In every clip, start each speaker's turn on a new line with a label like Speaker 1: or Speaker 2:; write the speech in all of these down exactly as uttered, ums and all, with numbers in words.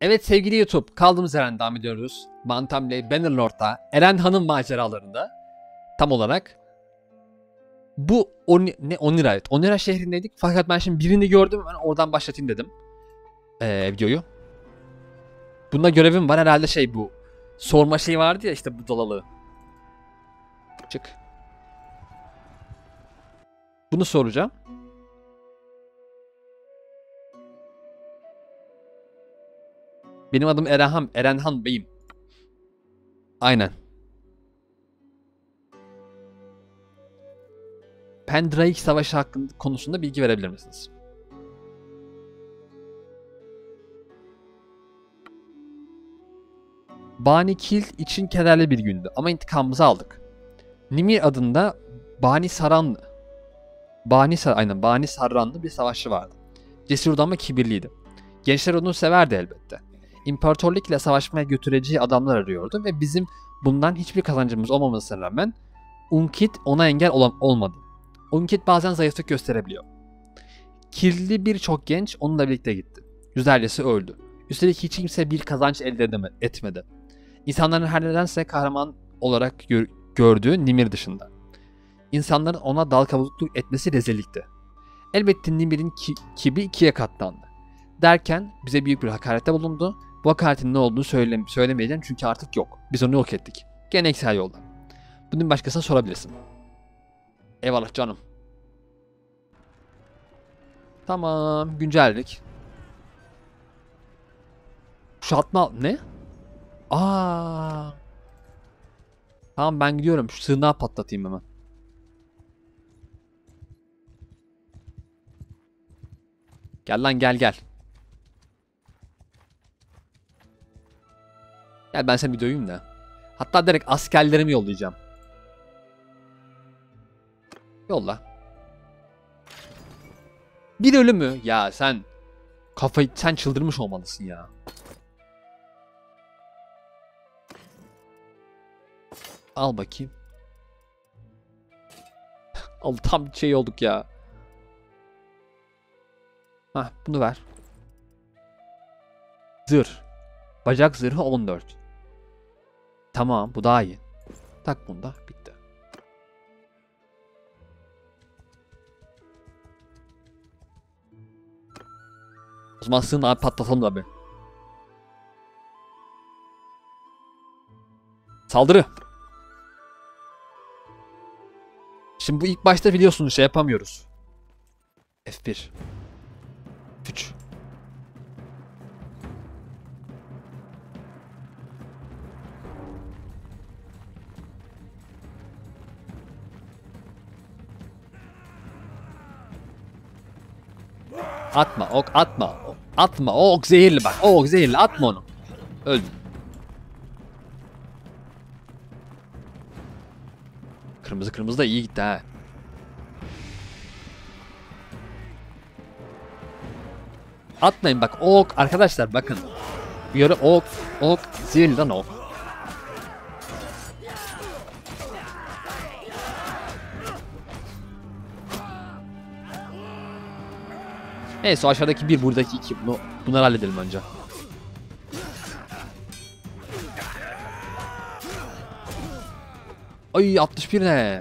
Speaker 1: Evet sevgili YouTube, kaldığımız yerden devam ediyoruz. Bantamley Bannerlord'da Eren Han'ın maceralarında tam olarak bu Oni, ne Onira evet Onira şehrindeydik. Fakat ben şimdi birini gördüm, ben oradan başlatayım dedim ee, videoyu. Bunda görevim var herhalde, şey bu sorma şey vardı ya işte, bu dalalı. Çık. Bunu soracağım. Benim adım Erenhan, Erenhan Bey'im. Aynen. Pendraic Savaşı hakkında konusunda bilgi verebilir misiniz? Bani Kill için kederli bir gündü ama intikamımızı aldık. Nimir adında Bani Saranlı Bani Sar aynen Bani Sarranlı bir savaşçı vardı. Cesurdu ama kibirliydi. Gençler onu severdi elbette. İmparatorluk ile savaşmaya götüreceği adamlar arıyordu ve bizim bundan hiçbir kazancımız olmamasına rağmen Unkit ona engel ol olmadı. Unkit bazen zayıflık gösterebiliyor. Kirli birçok genç onunla birlikte gitti. Yüzlercesi öldü. Üstelik hiç kimse bir kazanç elde etmedi. İnsanların her nedense kahraman olarak gör gördüğü Nimir dışında. İnsanların ona dal kavukluk etmesi rezillikti. Elbette Nimir'in ki kibri ikiye katlandı. Derken bize büyük bir hakarette bulundu. Bu hakaretin ne olduğunu söyle söylemeyeceğim çünkü artık yok. Biz onu yok ettik. Geleneksel yolda. Bunun başkasına sorabilirsin. Eyvallah canım. Tamam, güncellik. Kuşatma ne? Aa. Tamam, ben gidiyorum. Şu sığınağı patlatayım hemen. Gel lan, gel gel. Gel, ben seni bir döveyim de. Hatta direkt askerlerimi yollayacağım. Yolla. Bir ölü mü? Ya sen kafayı, sen çıldırmış olmalısın ya. Al bakayım. Al, tam şey olduk ya. Hah, bunu ver. Zırh. Bacak zırhı on dört. Tamam, bu daha iyi. Tak bunu da, bitti. O zaman sığın abi, patlatalım da bir. Saldırı. Şimdi bu ilk başta biliyorsunuz şey yapamıyoruz. F bir. üç. Atma ok, atma. Atma, o ok zehirli bak. O ok zehirli, atma onu. Öldüm. Kırmızı kırmızı da iyi gitti ha. Atmayın bak, o ok arkadaşlar, bakın. Bir yere ok, ok zehirli lan ok. Neyse, o aşağıdaki bir, buradaki iki. Bunu, bunları halledelim önce. Ay, altmış bir ne?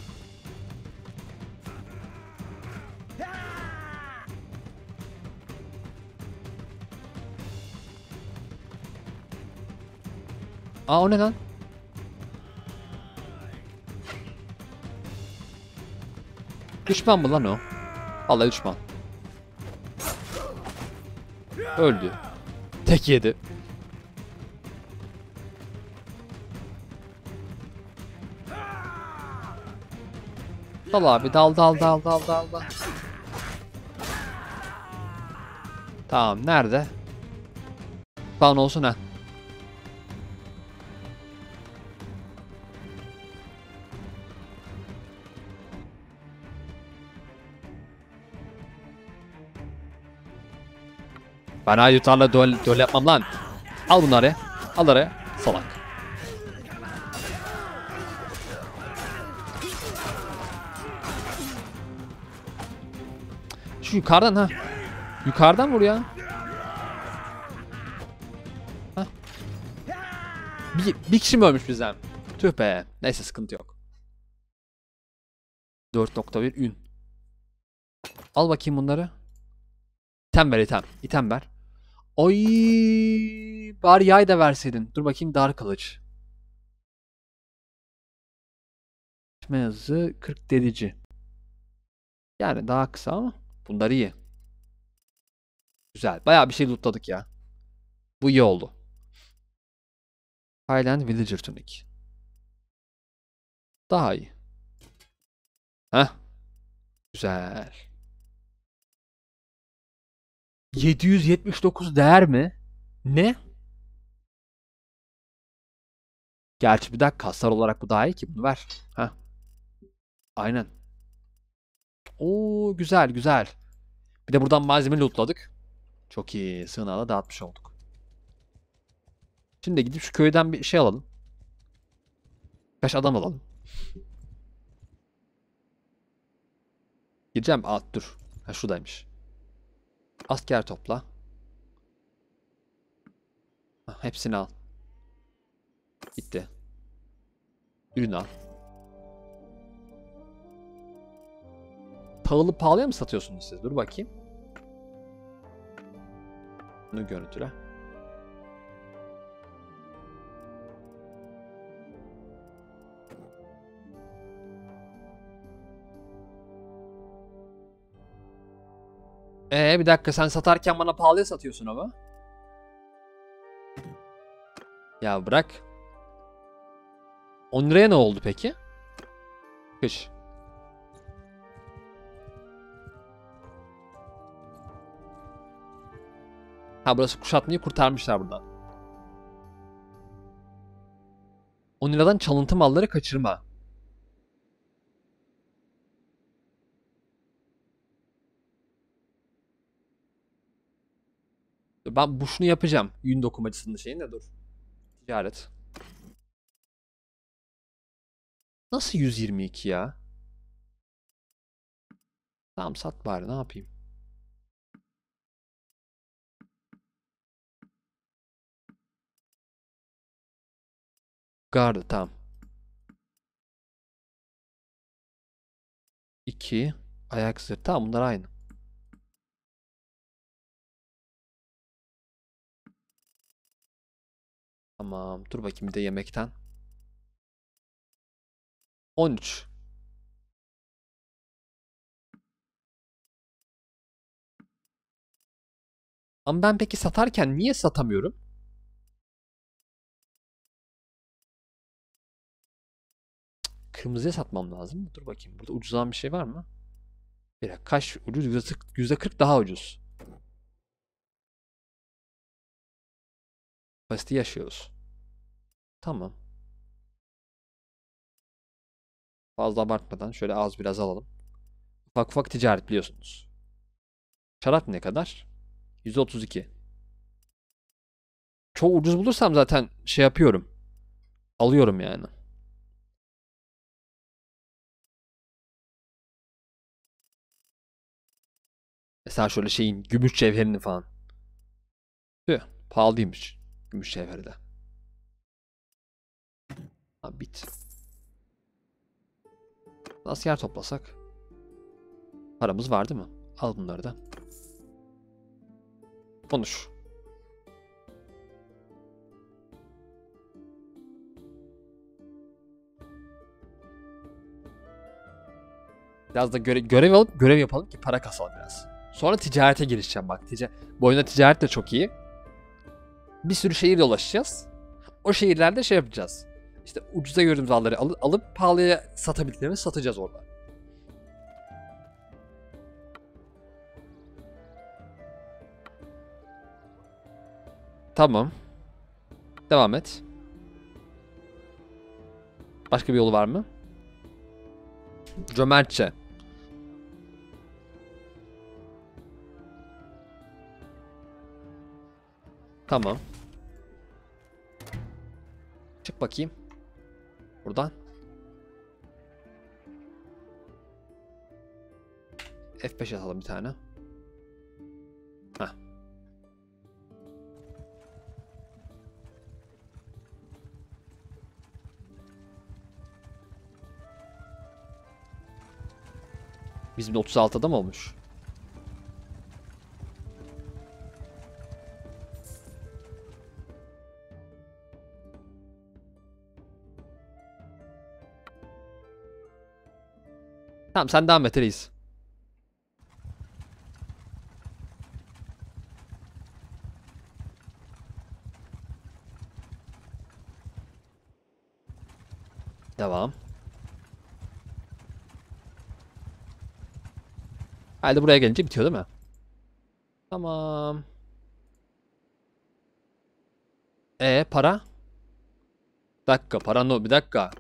Speaker 1: Aa, o ne lan? Düşman mı lan o? Vallahi düşman. Öldü. Tek yedi. Dal abi, dal dal dal dal dal dal. Tamam, nerede? Bana olsun ha. Ben haydutarla döl, döl yapmam lan. Al bunları. Al araya. Salak. Şu yukarıdan ha. Yukarıdan vur ya. Bir, bir kişi mi ölmüş bizden? Tüh be. Neyse sıkıntı yok. dört nokta bir ün. Al bakayım bunları. İtem ver item. İtem ver. Oy, bari yay da verseydin. Dur bakayım, dar kılıç. Düşme hızı kırk delici. Yani daha kısa ama bunlar iyi. Güzel. Bayağı bir şey lootladık ya. Bu iyi oldu. Highland Villager Tunic. Daha iyi. Heh. Güzel. yedi yüz yetmiş dokuz değer mi? Ne? Gerçi bir dakika, kaslar olarak bu daha iyi ki. Bunu ver. Heh. Aynen. Oo, güzel güzel. Bir de buradan malzeme lootladık. Çok iyi. Sığınağı da dağıtmış olduk. Şimdi gidip şu köyden bir şey alalım. Kaç adam alalım. Gideceğim. Aa, dur. Ha, şuradaymış. Asker topla. Ha, hepsini al. Gitti. Ürün al. Pahalı pahalıya mı satıyorsunuz siz? Dur bakayım. Bunu görüntüle. Ee bir dakika, sen satarken bana pahalıya satıyorsun ama. Ya bırak. on liraya ne oldu peki? Kış. Ha, burası kuşatmayı kurtarmışlar buradan. on liradan çalıntı malları kaçırma. Ben bu şunu yapacağım. Yün dokumacısının şeyini de dur. Ticaret. Nasıl yüz yirmi iki ya? Tamam, sat bari, ne yapayım. Gardı tamam. iki. Ayak zırh. Tamam, bunlar aynı. Tamam, dur bakayım bir de yemekten. on üç. Ama ben peki satarken niye satamıyorum? Kırmızıya satmam lazım. Dur bakayım, burada ucuzan bir şey var mı? Bir dakika, kaç ucuz? yüzde kırk daha ucuz. Basiti yaşıyoruz. Tamam. Fazla abartmadan şöyle az biraz alalım. Ufak ufak ticaret biliyorsunuz. Şarap ne kadar? yüz otuz iki. Çok ucuz bulursam zaten şey yapıyorum. Alıyorum yani. Mesela şöyle şeyin gümüş cevherini falan. Tüh, pahalıymış. Gümüş cevheri de. Ha, bit. Asker toplasak. Paramız var değil mi? Al bunları da. Konuş. Biraz da göre görev alıp görev yapalım ki para kasalım biraz. Sonra ticarete girişeceğim bak. Tica Bu oyunda ticaret de çok iyi. Bir sürü şehir dolaşacağız. O şehirlerde şey yapacağız. İşte ucuza gördüğümüz malları al alıp pahalıya satabildiklerimizi satacağız orada. Tamam. Devam et. Başka bir yolu var mı? Cömertçe. Tamam. Çık bakayım. Buradan. F beş atalım bir tane. Heh. Bizim de otuz altıda mı olmuş? Tamam sen devam et reis. Devam. Halde buraya gelince bitiyor değil mi? Tamam. E para? Bir dakika para no bir dakika.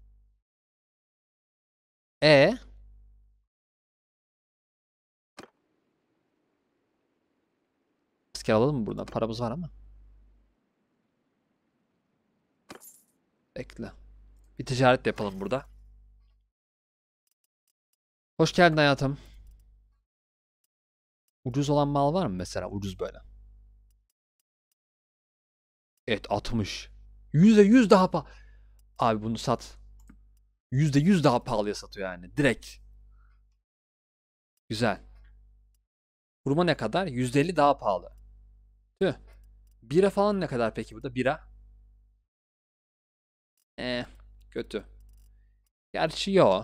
Speaker 1: E asker alalım mı buradan? Paramız var ama. Bekle. Bir ticaret de yapalım burada. Hoş geldin hayatım. Ucuz olan mal var mı mesela? Ucuz böyle. Evet altmış. yüzde yüz daha pa... Abi bunu sat. yüzde yüz daha pahalıya satıyor yani. Direkt. Güzel. Hurma ne kadar? yüzde elli daha pahalı. Tüh. Bira falan ne kadar peki burada? Bira. Eh, kötü. Gerçi yo.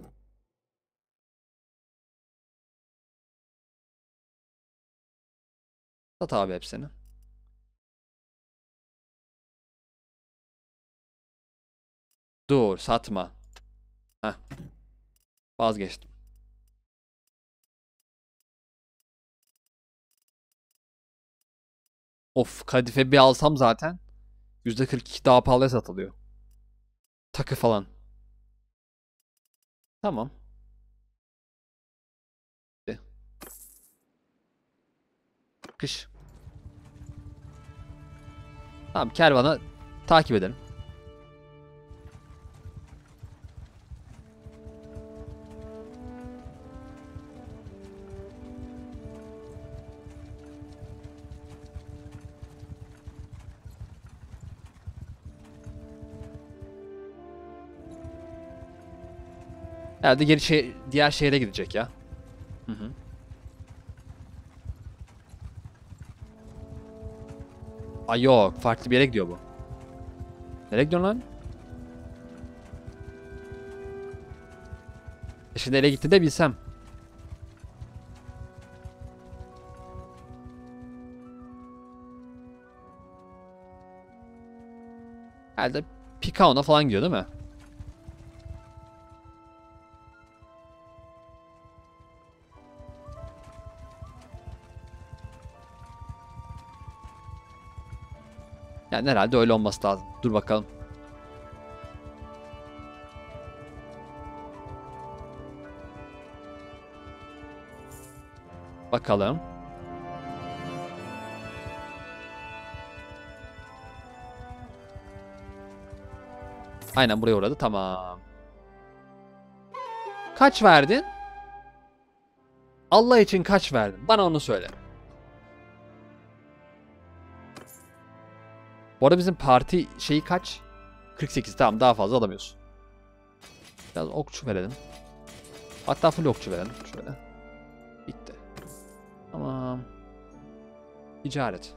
Speaker 1: Sat abi hepsini. Dur satma. Heh, vazgeçtim. Of kadife bir alsam zaten yüzde kırk iki daha pahalıya satılıyor. Takı falan. Tamam. De. Kış. Tamam kervanı takip edelim. Herhalde geri şey, diğer şehre gidecek ya. Hı hı. Ay yok farklı bir yere gidiyor bu. Nereye gidiyorsun lan? E şimdi nereye gitti de bilsem. Herhalde Pikaon'a falan gidiyor değil mi? Yani herhalde öyle olması lazım. Dur bakalım. Bakalım. Aynen buraya uğradı. Tamam. Kaç verdin? Allah için kaç verdin? Bana onu söyle. Bu arada bizim parti şeyi kaç? kırk sekiz. Tamam daha fazla alamıyorsun. Biraz okçu verelim. Hatta full okçu verelim. Şöyle. Bitti. Tamam. Ticaret.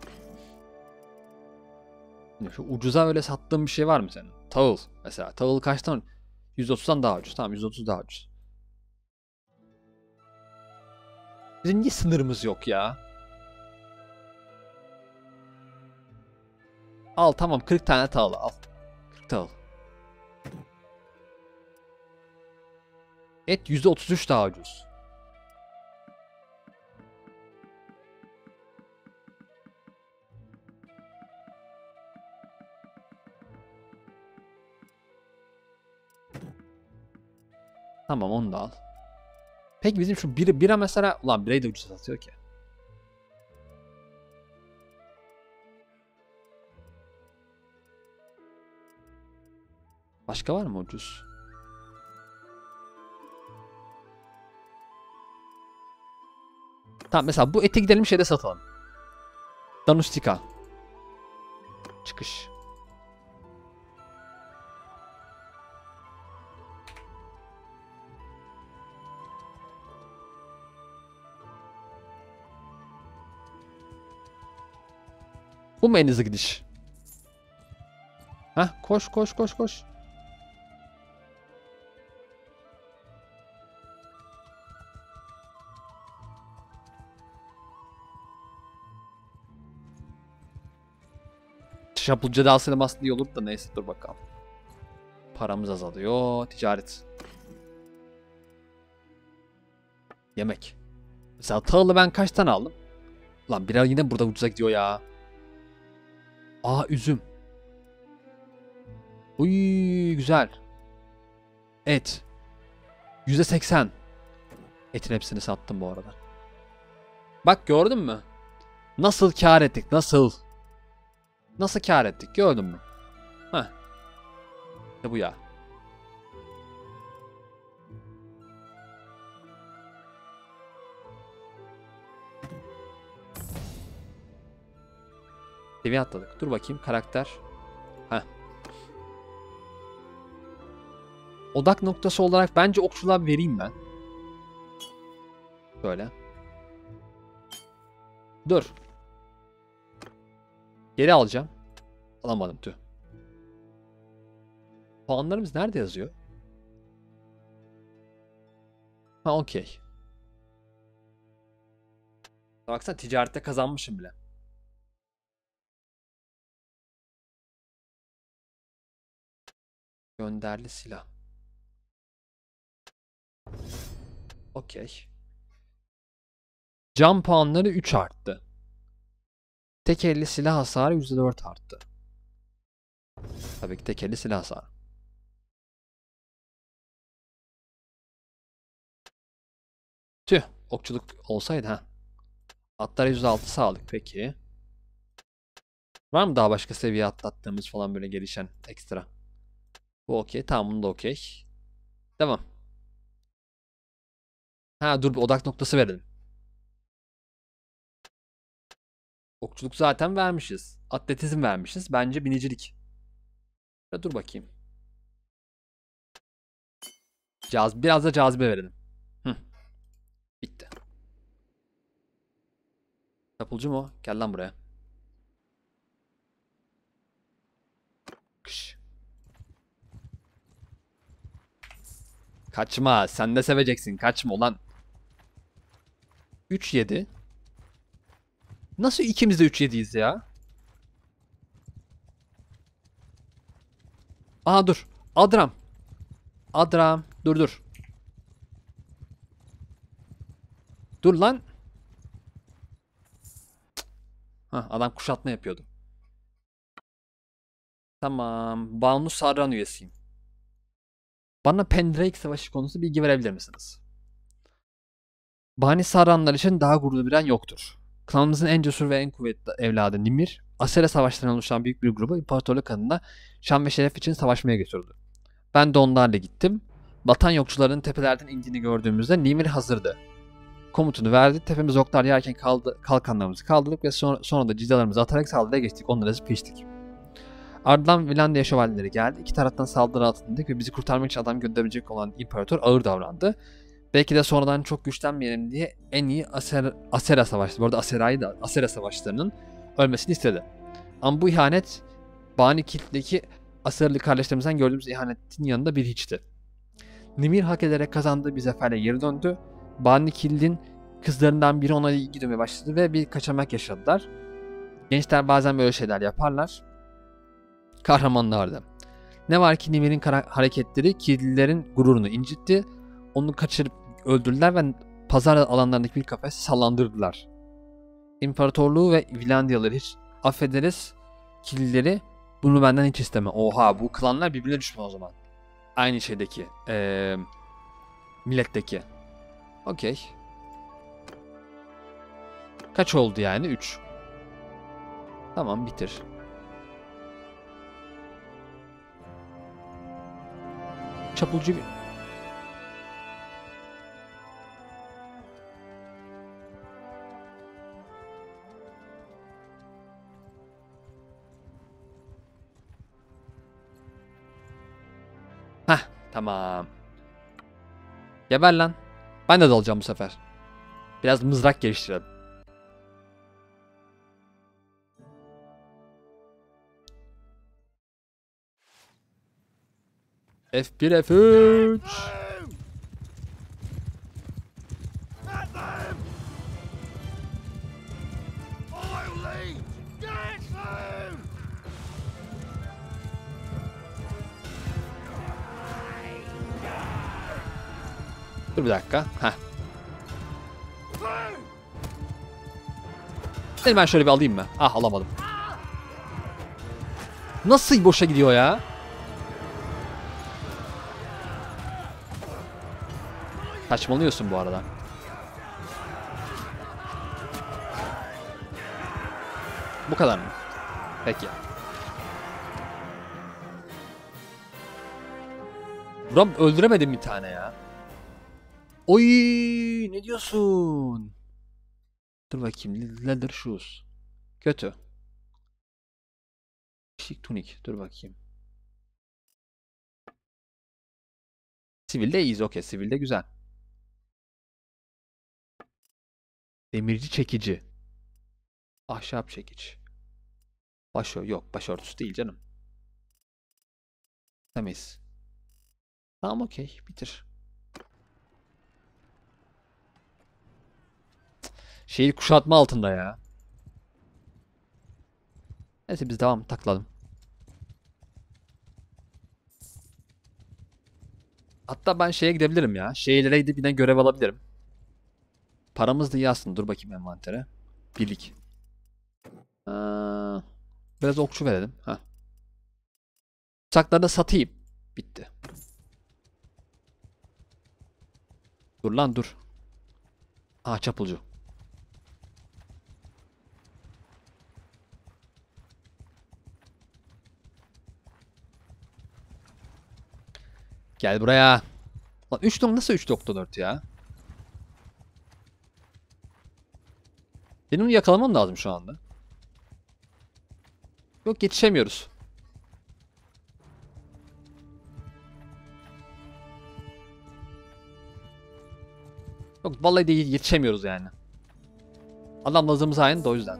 Speaker 1: Şimdi şu ucuza öyle sattığın bir şey var mı senin? Tahıl mesela. Tahıl kaçtan? yüz otuzdan daha ucuz. Tamam yüz otuz daha ucuz. Bizim niye sınırımız yok ya? Al tamam kırk tane tahıl al. kırk tahıl. Et yüzde otuz üç daha ucuz. Tamam onu da al. Peki bizim şu bira, bira mesela... Ulan birayı da ucuz satıyor ki. Başka var mı ucuz? Tamam mesela bu ete gidelim şeyde satalım. Danustika. Çıkış. Bu mu en hızlı gidiş? Heh, koş koş koş koş. Çapulcu dansıyla aslında iyi olur da neyse, dur bakalım. Paramız azalıyor. Ticaret. Yemek. Mesela tahılı ben kaç tane aldım? Lan bira yine burada ucuza gidiyor ya. Aa, üzüm. Uy, güzel. Et. yüzde seksen. Etin hepsini sattım bu arada. Bak, gördün mü? Nasıl kâr ettik? Nasıl? Nasıl kâr ettik? Gördün mü? Heh. İşte bu ya. Seviye atladık. Dur bakayım, karakter. Heh. Odak noktası olarak bence okçuluğa vereyim ben. Böyle. Dur. Geri alacağım. Alamadım, tüh. Puanlarımız nerede yazıyor? Ha, okey. Baksana, ticarette kazanmışım bile. Gönderli silah. Okey. Can puanları üç arttı. Tek elli silah hasarı yüzde dört arttı. Tabii ki tek elli silah hasarı. Tüh, okçuluk olsaydı ha. Atlara yüzde altı sağlık peki. Var mı daha başka seviye atlattığımız falan böyle gelişen ekstra? Bu okey, tamam, bunu da okey. Devam. Ha, dur, bir odak noktası verelim. Okçuluk zaten vermişiz. Atletizm vermişiz. Bence binicilik. Ya dur bakayım. Caz biraz da cazibe verelim. Hı. Bitti. Çapulcu mu? Gel lan buraya. Kış. Kaçma. Sen de seveceksin. Kaçma ulan. üç yedi. Nasıl ikimiz de üç yediyiz ya? Aha, dur. Adram. Adram. Dur dur. Dur lan. Hah, adam kuşatma yapıyordu. Tamam. Banu Sarran üyesiyim. Bana Pendrake Savaşı konusu bilgi verebilir misiniz? Bani Sarranlar için daha gururlu biren yoktur. Klanımızın en cesur ve en kuvvetli evladı Nimir, Asera savaşlarından oluşan büyük bir grubu imparatorluk adına şan ve şeref için savaşmaya götürdü. Ben de onlarla gittim. Vatan yokçularının tepelerden indiğini gördüğümüzde Nimir hazırdı. Komutunu verdi. Tepemiz oklar yerken kaldı, kalkanlarımızı kaldırdık ve sonra, sonra da cidalarımızı atarak saldırıya geçtik. Onları ezip geçtik. Ardından Vilandia şövalyeleri geldi. İki taraftan saldırı altındaydık ve bizi kurtarmak için adam gönderecek olan imparator ağır davrandı. Belki de sonradan çok güçlenmeyelim diye en iyi Aser, Asera savaşları, bu arada Asera'yı da Asera savaşlarının ölmesini istedi. Ama bu ihanet Bani Kilt'teki Aseralı kardeşlerimizden gördüğümüz ihanetin yanında bir hiçti. Nimir hak ederek kazandığı bir zaferle geri döndü. Bani Kilt'in kızlarından biri ona ilgi duymaya başladı ve bir kaçamak yaşadılar. Gençler bazen böyle şeyler yaparlar. Kahramanlardı. Ne var ki Nimir'in hareketleri Kiltlilerin gururunu incitti. Onu kaçırıp öldürdüler ve pazar alanlarındaki bir kafese sallandırdılar. İmparatorluğu ve Vilandiyaları hiç affederiz. Killileri bunu benden hiç isteme. Oha, bu klanlar birbirine düşman o zaman. Aynı şeydeki. Ee, milletteki. Okey. Kaç oldu yani? üç. Tamam, bitir. Çapulcu bir... Heh, tamam. Geber lan. Ben de dalacağım bu sefer. Biraz mızrak geliştirelim. F bir F üç. Dur bir dakika. Heh. Seni ben şöyle bir alayım mı? Ah, alamadım. Nasıl boşa gidiyor ya? Saçmalıyorsun bu arada. Bu kadar mı? Peki. Buram öldüremedim bir tane ya. Oy, ne diyorsun? Dur bakayım. Leather shoes. Kötü. Şık tunik. Dur bakayım. Sivilde iyiyiz. Okey. Sivilde güzel. Demirci çekici. Ahşap çekiç. Başör yok. Başörtüsü değil canım. Temiz. Tamam, okey. Bitir. Şehir kuşatma altında ya. Neyse biz devam takladım. Hatta ben şeye gidebilirim ya. Şehirlere gidip yine görev alabilirim. Paramız da iyi aslında. Dur bakayım envantere. Birlik. Aa, biraz okçu verelim. Heh. Bıçakları da satayım. Bitti. Dur lan dur. Aa, çapulcu. Gel buraya. Lan üç nokta nasıl üç nokta dört ya? Benim onu yakalamam lazım şu anda. Yok, yetişemiyoruz. Yok vallahi de yetişemiyoruz yani. Adam lazımız aynı da o yüzden.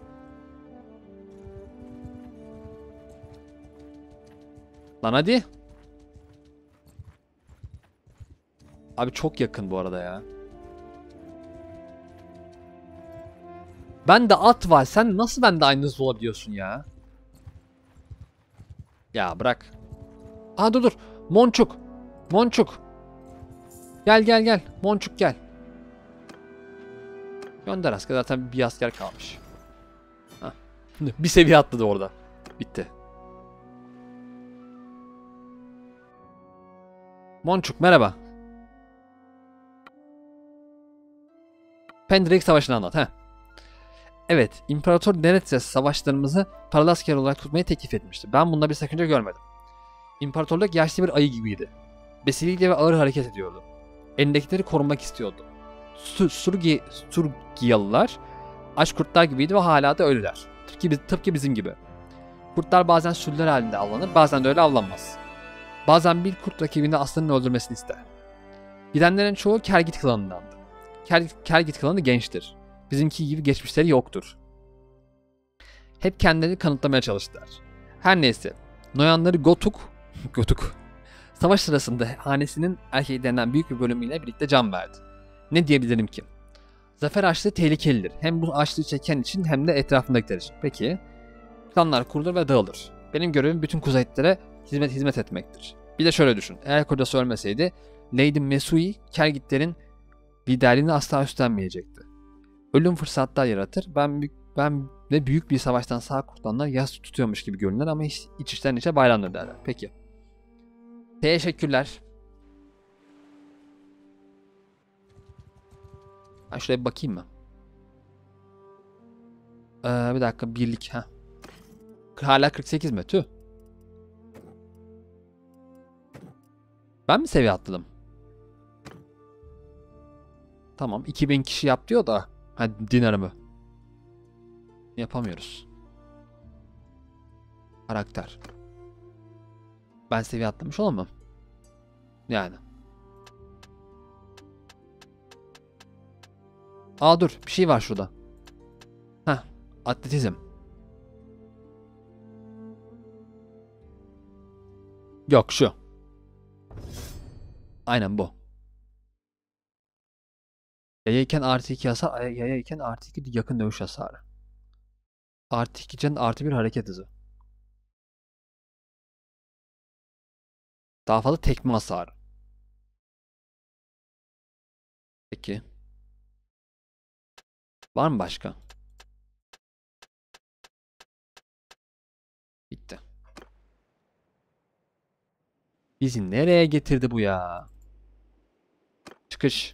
Speaker 1: Lan hadi. Abi çok yakın bu arada ya. Ben de at var. Sen nasıl bende aynı hızlı olabiliyorsun ya? Ya bırak. Aa, dur dur. Monçuk. Monçuk. Gel gel gel. Monçuk gel. Gönder asker. Zaten bir asker kalmış. Hah. Bir seviye atladı orada. Bitti. Monçuk merhaba. Pendrake Savaşı'nı anlat. Heh. Evet, İmparator Neretzes savaşlarımızı paralı asker olarak tutmayı teklif etmişti. Ben bunda bir sakınca görmedim. İmparatorluk yaşlı bir ayı gibiydi. Besiliyle ve ağır hareket ediyordu. Elindekileri korumak istiyordu. Sur Surgi Surgiyalılar aç kurtlar gibiydi ve hala da öyleler. Tıpkı, tıpkı bizim gibi. Kurtlar bazen sürüler halinde avlanır, bazen de öyle avlanmaz. Bazen bir kurt rakibini aslanın öldürmesini ister. Gidenlerin çoğu Kergit klanındandı. Ker Kergit klanı gençtir. Bizimki gibi geçmişleri yoktur. Hep kendilerini kanıtlamaya çalıştılar. Her neyse, Noyanları Gotuk, Gotuk, savaş sırasında hanesinin erkeklerinden büyük bir bölümüyle birlikte can verdi. Ne diyebilirim ki? Zafer açlığı tehlikelidir. Hem bu açlığı çeken için hem de etrafındakiler için. Peki, klanlar kurulur ve dağılır. Benim görevim bütün kuzeylere hizmet hizmet etmektir. Bir de şöyle düşün. Eğer kocası ölmeseydi, Lady Mesui, Kergitlerin liderliğini asla üstlenmeyecekti. Ölüm fırsatlar yaratır. Ben ben ve büyük bir savaştan sağ kurtulanlar yas tutuyormuş gibi görünür ama iç, iç içten içe bayramdır derler. Peki. Teşekkürler. Ben şuraya bir bakayım mı? Ee, bir dakika, birlik. Ha. Hala kırk sekiz mi? Tüh. Ben mi seviye atladım? Tamam. iki bin kişi yap diyor da. Hadi dinarımı. Yapamıyoruz. Karakter. Ben seviye atlamış olamam. Yani. Aa dur. Bir şey var şurada. Heh. Atletizm. Yok şu. Aynen bu. Yayayken artı iki hasar. Yayayken artı iki yakın dövüş hasarı. Artı iki can artı bir hareket hızı. Daha fazla tekme hasarı. Peki. Var mı başka? Bitti. Bizi nereye getirdi bu ya? Çıkış.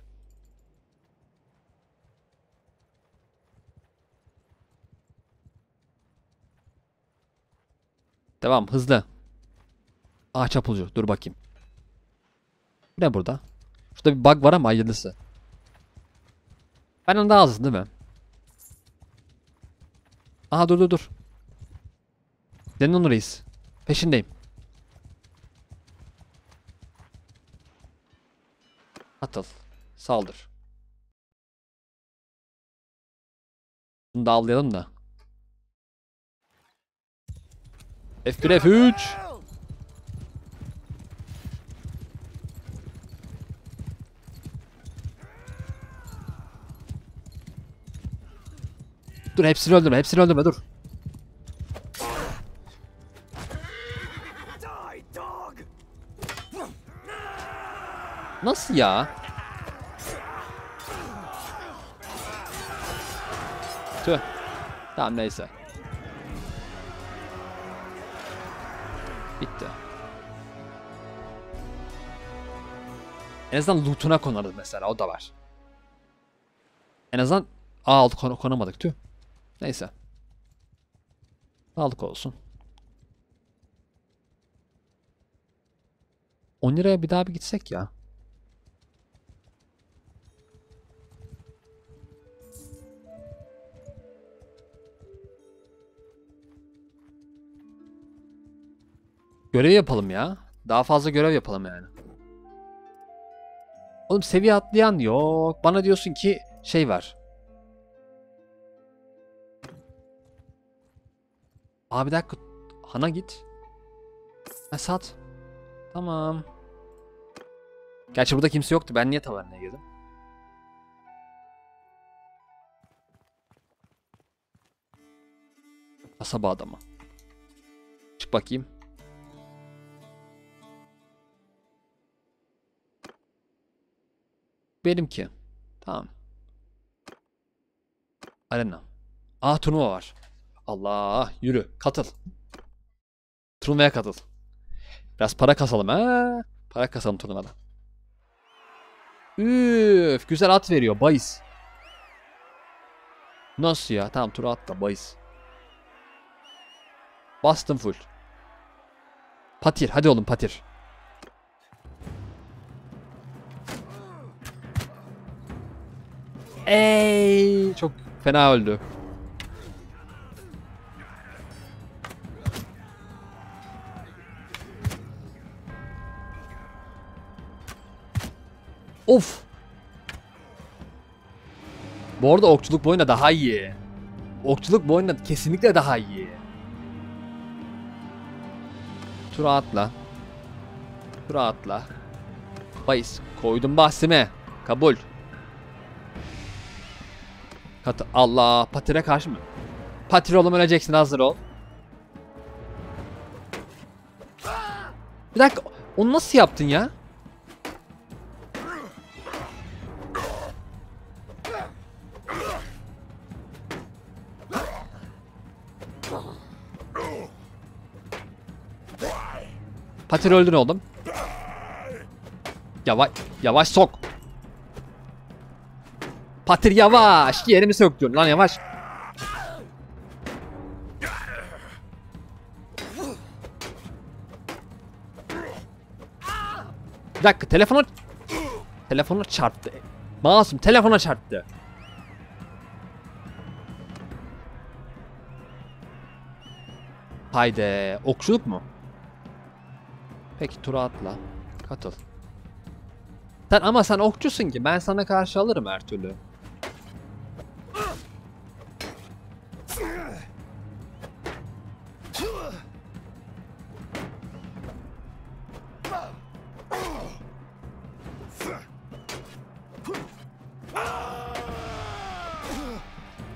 Speaker 1: Devam hızlı. Aa çapulcu. Dur bakayım. Ne burada? Şurada bir bug var ama hayırlısı. Benden daha hızlı değil mi? Aha dur dur dur. Senin reis. Peşindeyim. Atıl. Saldır. Bunu da avlayalım da. F bir F üç. Dur hepsini öldürme, hepsini öldürme dur. Nasıl ya? Tüh. Tamam neyse. Bitti. En azından loot'una konarız mesela, o da var. En azından A altı kon konamadık tüh. Neyse. Sağlık olsun. on liraya bir daha bir gitsek ya. Görev yapalım ya. Daha fazla görev yapalım yani. Oğlum seviye atlayan yok. Bana diyorsun ki şey var. Abi bir dakika. Hana git. Ha sat. Tamam. Gerçi burada kimse yoktu. Ben niye taverneye girdim? Kasaba adamı. Çık bakayım. Benimki. Tamam. Arena. Aa turnuva var. Allah yürü katıl. Turnuvaya katıl. Biraz para kasalım ha. Para kasalım turnuvada. Üf, güzel at veriyor bahis. Nasıl ya? Tamam tura atla bahis. Bastım full. Patir hadi oğlum patir. Ey çok fena öldü. Of. Bu arada okçuluk bu oyunda daha iyi. Okçuluk bu oyunda kesinlikle daha iyi. Tura atla. Tura atla. Bahis. Koydum bahsime. Kabul. Katı. Allah. Patire karşı mı? Patir oğlum öleceksin hazır ol. Bir dakika. Onu nasıl yaptın ya? Patir öldün oğlum. Yavaş. Yavaş sok. Patir yavaş. Yerimi söktün lan yavaş. Bir dakika telefona telefona çarptı. Masum telefona çarptı. Haydi okçuluk mu? Peki tura atla. Katıl. Sen ama sen okçusun ki ben sana karşı alırım her türlü.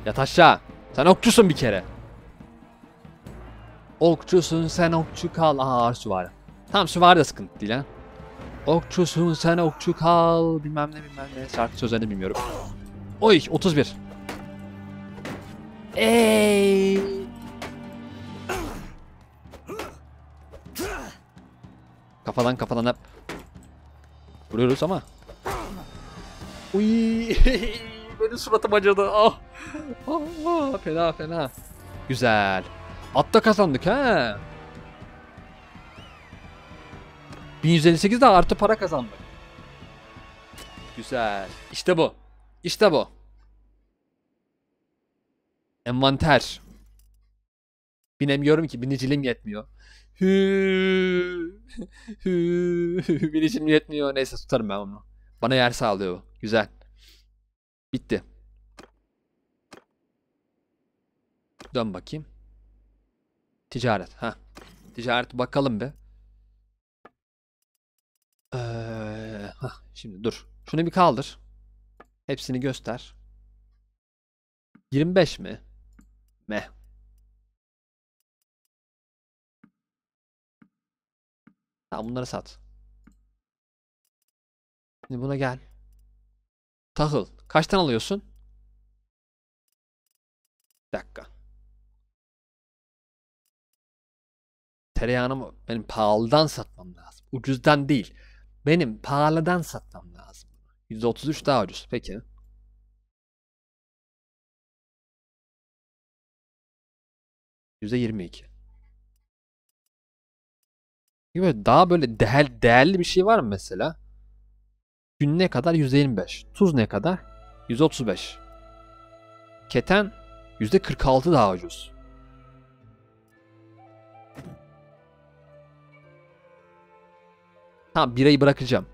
Speaker 1: Yat aşağı. Sen okçusun bir kere. Okçusun sen okçu kal. Aha süvari. Tamam süvari de sıkıntı değil ha. Okçusun sen okçu kal. Bilmem ne bilmem ne. Şarkı sözlerini bilmiyorum. Oy otuz bir. Ey. Kafadan kafadan hep vuruyoruz ama. Uy. Benim suratım acıdı. Ah. Ah, ah. Fena fena. Güzel. Atta kazandık ha. bin yüz elli sekiz daha artı para kazandık. Güzel. İşte bu. İşte bu. Envanter. Binemiyorum ki. Biniciliğim yetmiyor. Hü. Hü. Biniciliğim yetmiyor. Neyse tutarım ben onu. Bana yer sağlıyor bu. Güzel. Bitti. Dön bakayım. Ticaret. Ha. Ticaret bakalım be. Ee, hah, şimdi dur. Şunu bir kaldır. Hepsini göster. yirmi beş mi? Meh. Tamam bunları sat. Şimdi buna gel. Tahıl. Kaçtan alıyorsun? Bir dakika. Tereyağını mı- benim pahalıdan satmam lazım. Ucuzdan değil. Benim pahalıdan satmam lazım. yüzde otuz üç daha ucuz. Peki. yüzde yirmi iki. Böyle daha böyle değer, değerli bir şey var mı mesela? Gün ne kadar? yüzde yirmi beş. Tuz ne kadar? yüzde otuz beş. Keten yüzde kırk altı daha ucuz. Tamam birayı bırakacağım.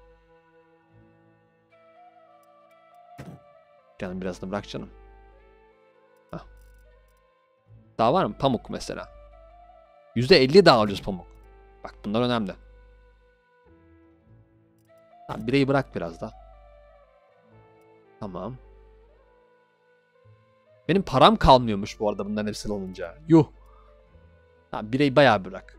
Speaker 1: Canım birazını bırak canım. Hah. Daha var mı? Pamuk mesela. yüzde elli daha ucuz pamuk. Bak bunlar önemli. Tamam birayı bırak biraz da. Tamam. Benim param kalmıyormuş bu arada bunların hepsini alınca. Yuh. Tamam birayı bayağı bırak.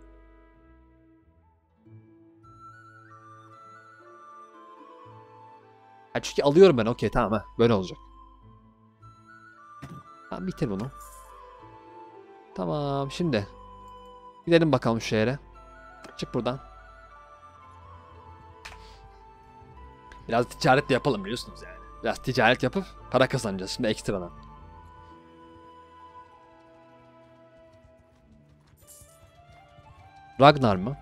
Speaker 1: Ha, çünkü alıyorum ben okey tamam ha böyle olacak. Tamam bitir bunu. Tamam şimdi. Gidelim bakalım şu yere. Çık buradan. Biraz ticaret de yapalım biliyorsunuz yani. Biraz ticaret yapıp para kazanacağız şimdi ekstradan. Ragnar mı?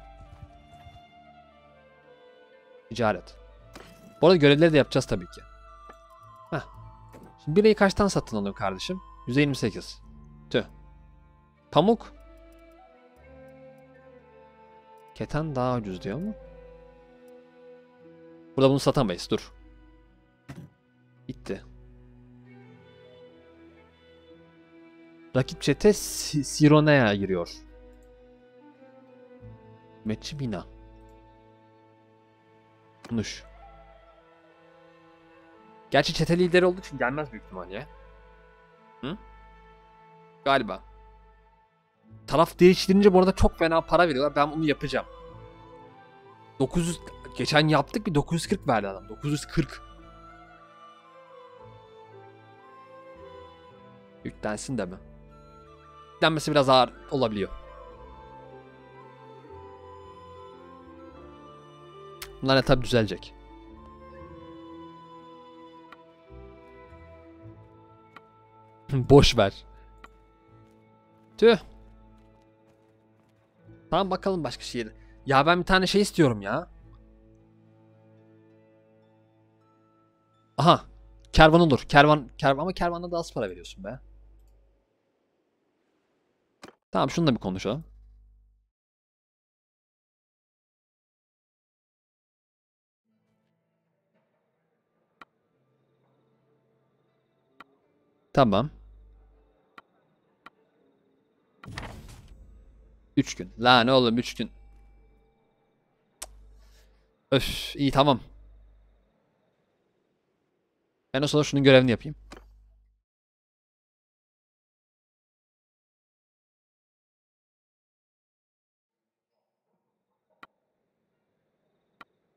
Speaker 1: Ticaret. Bu arada görevleri de yapacağız tabii ki. Heh. Şimdi birayı kaçtan satın alıyorum kardeşim? yüzde yirmi sekiz. Tüh. Pamuk. Keten daha ucuz diyor mu? Burada bunu satamayız. Dur. Bitti. Rakip çete Si- Sironea'ya giriyor. Metçi bina. Konuş. Gerçi çete lideri olduğu için gelmez büyük ihtimalle. Hı? Galiba. Taraf değiştirince bu arada çok fena para veriyorlar. Ben bunu yapacağım. dokuz yüz geçen yaptık bir dokuz yüz kırk verdi adam. dokuz yüz kırk. Yüklensin de mi? Yüklenmesi biraz ağır olabiliyor. Bunlar da tabii düzelecek. Boş ver. Tüh. Tamam bakalım başka şehir. Ya ben bir tane şey istiyorum ya. Aha. Kervan olur. Kervan, kervan ama kervanda da az para veriyorsun be. Tamam şunu da bir konuşalım. Tamam. üç gün. La ne oğlum üç gün. Öf iyi tamam. Ben o sırada şunun görevini yapayım.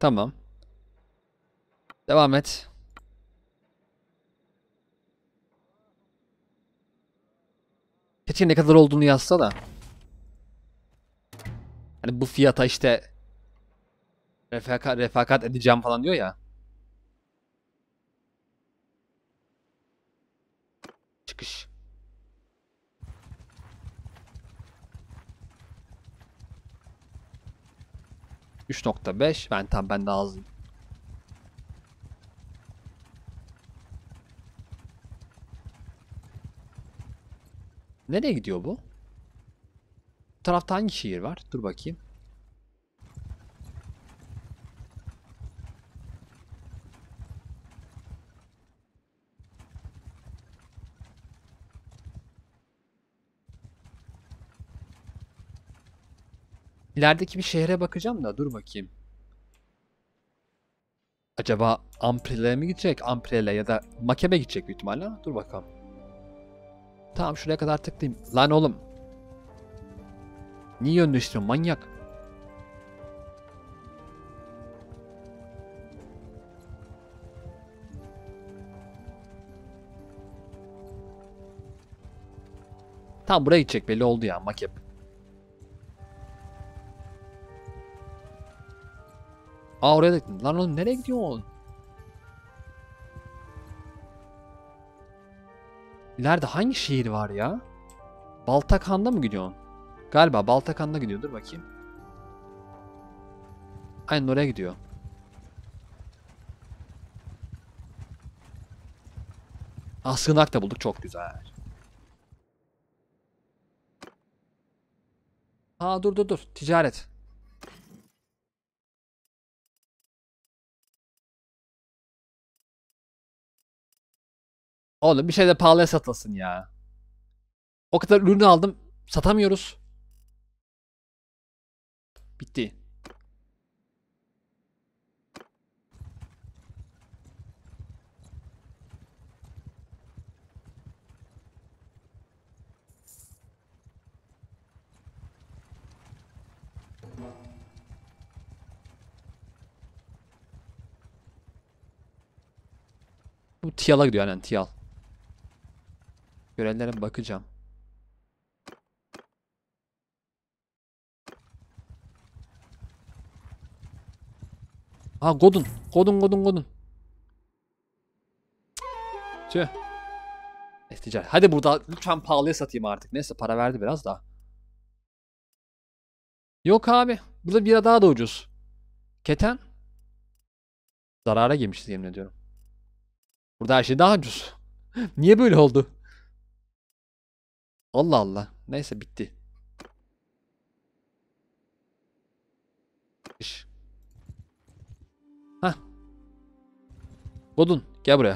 Speaker 1: Tamam. Devam et. Keşke ne kadar olduğunu yazsa da. Hani bu fiyata işte refakat, refakat edeceğim falan diyor ya. Çıkış. üç nokta beş. Ben tam ben daha hızlıyım. Nereye gidiyor bu? Bu tarafta hangi şehir var? Dur bakayım. İlerideki bir şehre bakacağım da dur bakayım. Acaba Amprele'ye mi gidecek? Amprele ya da Makebe gidecek büyük ihtimalle. Dur bakalım. Tamam şuraya kadar tıklayayım. Lan oğlum. Niye yön değiştiriyorsun manyak? Tamam buraya gidecek belli oldu ya Makeb. Aa oraya da gittin. Lan oğlum nereye gidiyorsun? İleride hangi şehir var ya? Baltakan'da mı gidiyorsun? Galiba Baltakan'da gidiyor. Dur bakayım. Aynen oraya gidiyor. Aa sığınak da bulduk. Çok güzel. Aa dur dur dur. Ticaret. Oğlum bir şey de pahalıya satılsın ya. O kadar ürünü aldım. Satamıyoruz. Bitti. Bu Tiyal'a gidiyor aynen Tiyal. Görevlere bakacağım. Ha Godun. Godun Godun Godun. Tüh. Neyse ticaret. Hadi burada lütfen pahalıya satayım artık. Neyse para verdi biraz da. Yok abi. Burada bira daha da ucuz. Keten. Zarara girmişiz yemin ediyorum. Burada her şey daha ucuz. Niye böyle oldu? Allah Allah. Neyse bitti. İş. Hah. Godun gel buraya.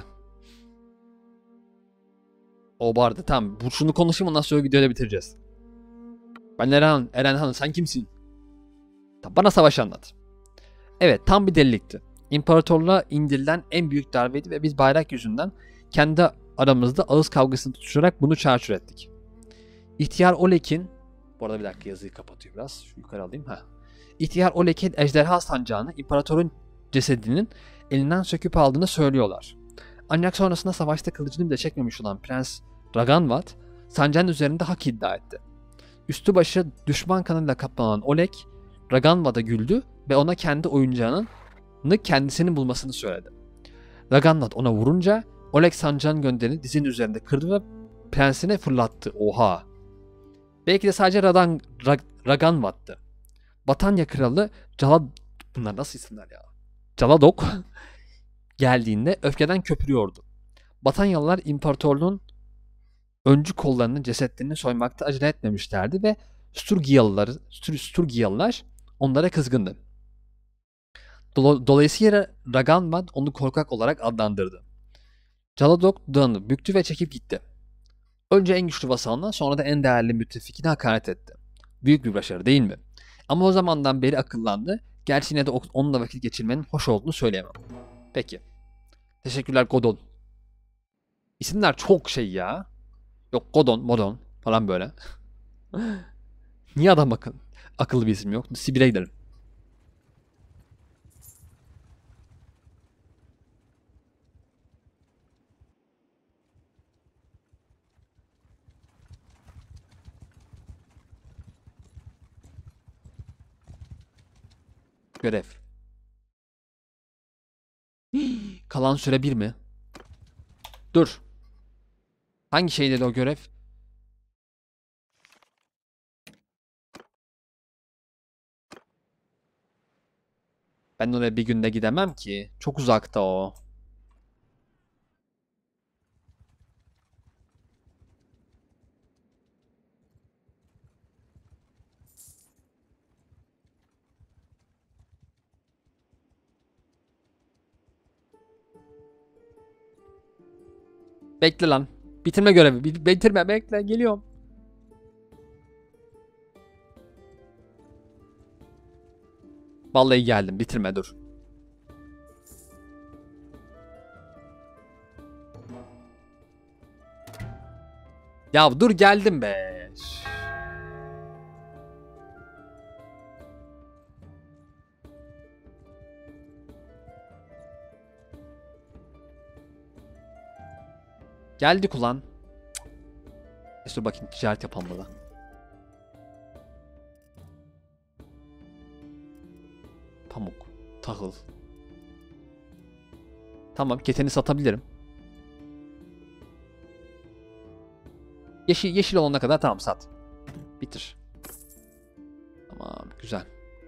Speaker 1: O barda tamam. Bu şunu konuşayım ondan sonra videoyu bitireceğiz. Ben Eren, Eren Han sen kimsin? Tamam, bana savaş anlat. Evet tam bir delilikti. İmparatorluğa indirilen en büyük darbeydi ve biz bayrak yüzünden kendi aramızda ağız kavgasını tutuşarak bunu çarçur ettik. İhtiyar Olek'in bu arada bir dakika yazıyı kapatıyor biraz. Şu yukarı alayım. ha. İhtiyar Olek'in ejderha sancağını imparatorun cesedinin elinden söküp aldığını söylüyorlar. Ancak sonrasında savaşta kılıcını bile çekmemiş olan Prens Raganvat sancağın üzerinde hak iddia etti. Üstü başı düşman kanıyla kaplanan Oleg Raganvat'a güldü ve ona kendi oyuncağının kendisinin bulmasını söyledi. Raganvat ona vurunca Oleg sancağın gönderini dizinin üzerinde kırdı ve prensine fırlattı. Oha! Belki de sadece Radan, Rag, Raganvat'tı. Batanya kralı Calad... Bunlar nasıl isimler ya? Caladok geldiğinde öfkeden köpürüyordu. Batanyalılar imparatorluğun öncü kollarının cesetlerini soymakta acele etmemişlerdi ve Sturgiyalılar, Sturgiyalılar onlara kızgındı. Dolayısıyla Raganvat onu korkak olarak adlandırdı. Caladok dağını büktü ve çekip gitti. Önce en güçlü vasalına sonra da en değerli müttefikine hakaret etti. Büyük bir başarı değil mi? Ama o zamandan beri akıllandı. Gerçi yine de onunla vakit geçirmenin hoş olduğunu söyleyemem. Peki. Teşekkürler Godon. İsimler çok şey ya. Yok Godon, Modon falan böyle. Niye adam akıl, akıllı bir isim yok? Sibir'e gidelim. Görev. Hii, kalan süre bir mi? Dur. Hangi şey dedi o görev? Ben oraya bir günde gidemem ki. Çok uzakta o. Bekle lan. Bitirme görevi. Bi- Bitirme, bekle, geliyorum. Vallahi geldim. Bitirme, dur. Ya dur, geldim be. Geldik ulan. Cık. Dur bakayım, ticaret yapalım burada. Pamuk, tahıl. Tamam, keteni satabilirim. Yeşil yeşil olana kadar tamam, sat. Bitir. Tamam, güzel.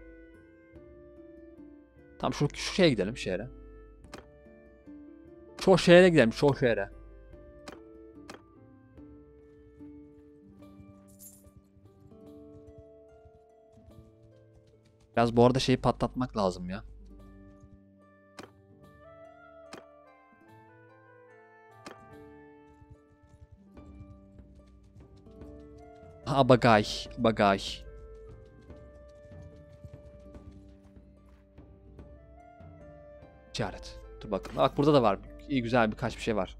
Speaker 1: Tamam, şu, şu şeye gidelim, şehre. Çoğu şehre gidelim, çoğu şehre. Biraz bu arada şeyi patlatmak lazım ya. Ha, bagaj, bagaj. Ticaret. Dur bakalım. Bak, burada da var. İyi, güzel birkaç bir şey var.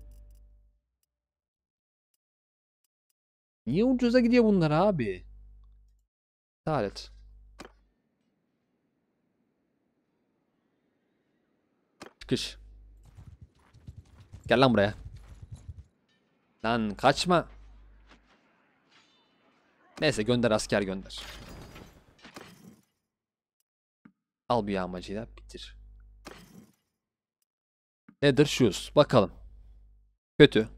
Speaker 1: Niye ucuza gidiyor bunlar abi? Ticaret. Çıkış. Gel lan buraya. Lan kaçma. Neyse, gönder, asker gönder. Al bir yağmacıyla bitir. Nedir shoes? Bakalım. Kötü.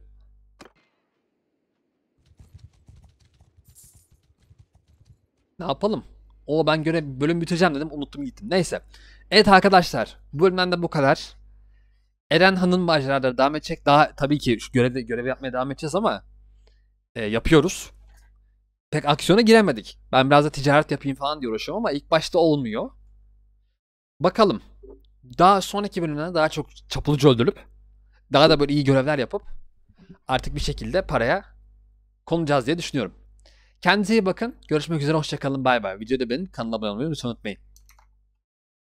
Speaker 1: Ne yapalım? O, ben göre bölüm bitireceğim dedim, unuttum gittim. Neyse. Evet arkadaşlar, bu bölümden de bu kadar. Eren Han'ın maceraları devam edecek. Daha tabii ki şu görevi, görevi yapmaya devam edeceğiz ama e, yapıyoruz. Pek aksiyona giremedik. Ben biraz da ticaret yapayım falan diye uğraşıyorum ama ilk başta olmuyor. Bakalım. Daha sonraki bölümlerde daha çok çapulcu öldürüp daha da böyle iyi görevler yapıp artık bir şekilde paraya konacağız diye düşünüyorum. Kendinize iyi bakın. Görüşmek üzere. Hoşça kalın. Bay bay. Videoda beğenip kanala abone olmayı lütfen unutmayın.